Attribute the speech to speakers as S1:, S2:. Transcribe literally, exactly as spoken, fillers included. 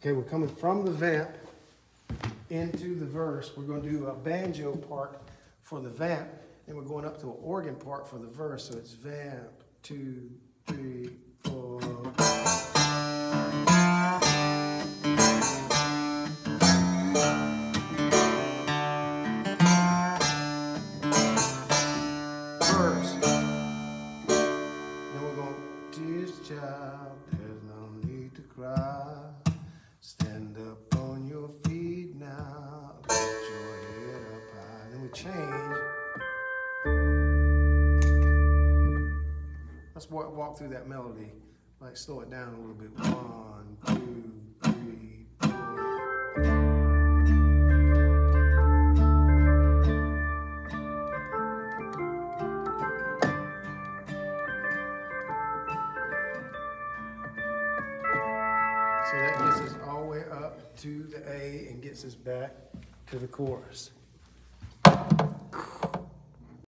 S1: Okay, we're coming from the vamp into the verse. We're going to do a banjo part for the vamp, and we're going up to an organ part for the verse. So it's vamp, two, three, four. Verse. Then we're going, dear child, there's no need to cry. Stand up on your feet now. Lift your head up high. Then we change. Let's walk, walk through that melody. Like slow it down a little bit. One, two, three, four. So that gets us all the way up to the A and gets us back to the chorus.